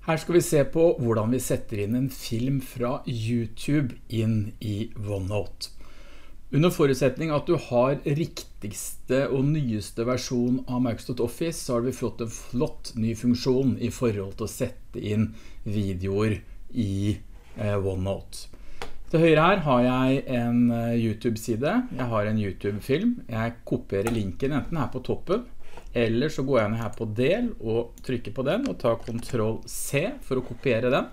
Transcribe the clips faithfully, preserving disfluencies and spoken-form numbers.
Her skal vi se på hvordan vi setter inn en film fra YouTube inn i OneNote. Under forutsetning at du har riktigste og nyeste versjon av Microsoft Office, så har vi fått en flott ny funksjon i forhold til å sette inn videoer i eh, OneNote. Til høyre her har jeg en YouTube-side, jeg har en YouTube-film. Jeg kopierer linken enten her på toppen, eller så går jeg ned her på del og trykker på den og tar kontroll C for å kopiere den.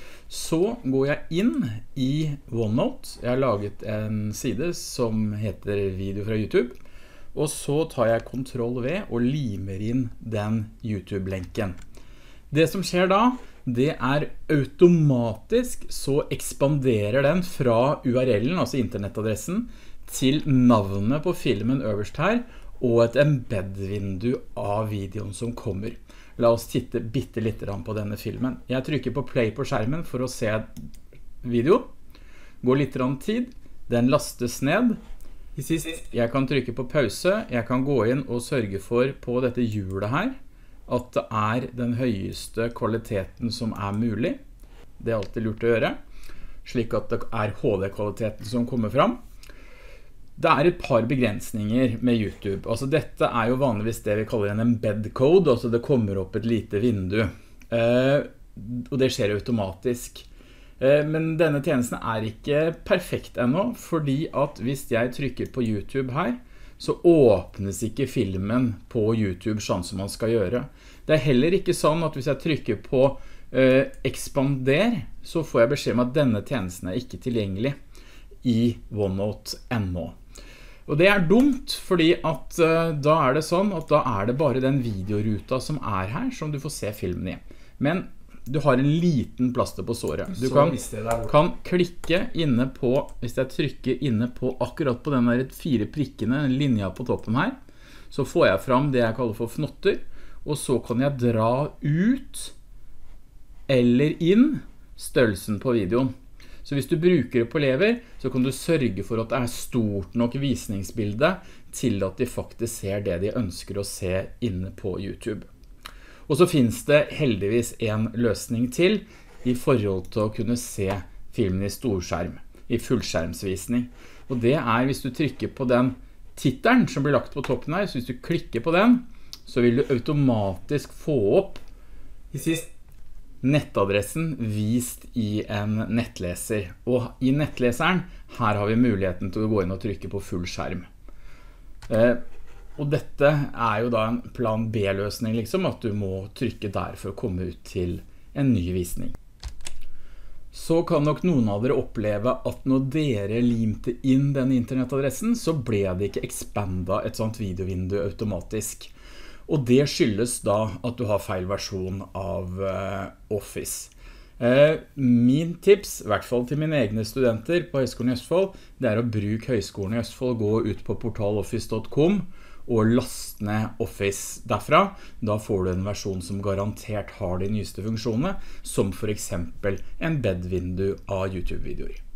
Så går jeg inn i OneNote. Jeg har laget en side som heter video fra YouTube. Og så tar jeg kontroll V og limer inn den YouTube-lenken. Det som skjer da, det er automatisk så ekspanderer den fra U R L-en, altså internettadressen, til navnet på filmen øverst her, og et embed-vindu av videoen som kommer. La oss titte bitte litt på denne filmen. Jeg trykker på play på skjermen for å se video. Går litt tid, den lastes ned. I sist, jeg kan trykke på pause, jeg kan gå inn og sørge for på dette hjulet her, at det er den høyeste kvaliteten som er mulig. Det er alltid lurt å gjøre, slik at det er H D-kvaliteten som kommer fram. Det er et par begrensninger med YouTube. Altså dette er jo vanligvis det vi kaller en embed code, altså det kommer opp et lite vindu. Eh, og det skjer automatisk. Eh, men denne tjenesten er ikke perfekt ennå, fordi at hvis jeg trykker på YouTube her, så åpnes ikke filmen på YouTube sånn som man skal gjøre. Det er heller ikke sånn at hvis jeg trykker på eh, ekspander, så får jeg beskjed om at denne tjenesten er ikke tilgjengelig i OneNote ennå. Og det er dumt, fordi at uh, da er det sånn at da er det bare den videoruta som er her, som du får se filmen i. Men du har en liten plaster på såret. Du kan, kan klikke inne på, hvis jeg trykker inne på akkurat på den der fire prikkene, den linja på toppen her, så får jeg fram det jeg kaller for fnotter, og så kan jeg dra ut eller inn størrelsen på videoen. Så hvis du bruker det på elever, så kan du sørge for at det er stort nok visningsbilde til at de faktisk ser det de ønsker å se inne på YouTube. Og så finnes det heldigvis en løsning til i forhold til å kunne se filmen i storskjerm, i fullskjermsvisning. Og det er hvis du trykker på den tittelen som blir lagt på toppen her, så hvis du klikker på den, så vil du automatisk få opp i sist nettadressen vist i en nettleser. Og i nettleseren, her har vi muligheten til å gå inn og trykke på full skjerm. Eh, og dette er jo da en plan B-løsning, liksom, at du må trykke der for å komme ut til en ny visning. Så kan nok noen av dere oppleve at når dere limte inn den internettadressen, så ble det ikke ekspandet et sånt videovindu automatisk. Og det skyldes da at du har feil versjon av uh, Office. Uh, min tips, i hvert fall til mine egne studenter på Høgskolen i Østfold, det er å bruke Høgskolen i Østfold, gå ut på portaloffice punktum com og laste ned Office derfra. Da får du en versjon som garantert har de nyeste funksjonene, som for eksempel embed-vindu av YouTube-videoer.